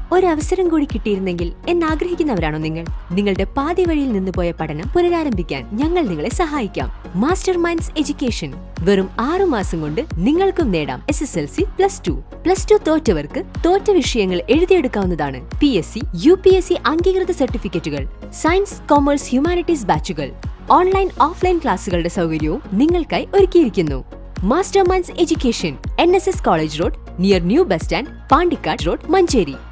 ഒരവസരം കൂടി കിട്ടിയിരുന്നെങ്കിൽ എന്നാഗ്രഹിക്കുന്നവരാണോ നിങ്ങൾ? നിങ്ങളുടെ പാതി വഴിയിൽ നിന്ന് പോയ പഠനം പുനരാരംഭിക്കാൻ ഞങ്ങൾ നിങ്ങളെ സഹായിക്കാം. Master minds education. വെറും 6 മാസം കൊണ്ട് നിങ്ങൾക്കും നേടാം SSLC, +2 തോറ്റവർക്ക് തോറ്റ വിഷയങ്ങൾ എഴുതിയെടുക്കാവുന്നതാണ്. PSC, UPSC അംഗീകൃത സർട്ടിഫിക്കറ്റുകൾ, സയൻസ്, കൊമേഴ്സ്, ഹ്യൂമാനിറ്റീസ് ബാച്ചുകൾ, ഓൺലൈൻ ഓഫ്ലൈൻ ക്ലാസുകളുടെ സൗകര്യവും നിങ്ങൾക്കായി ഒരുക്കിയിരിക്കുന്നു. Master minds education, NSS college road, near new bus stand, Pandikkad road, Manjeri.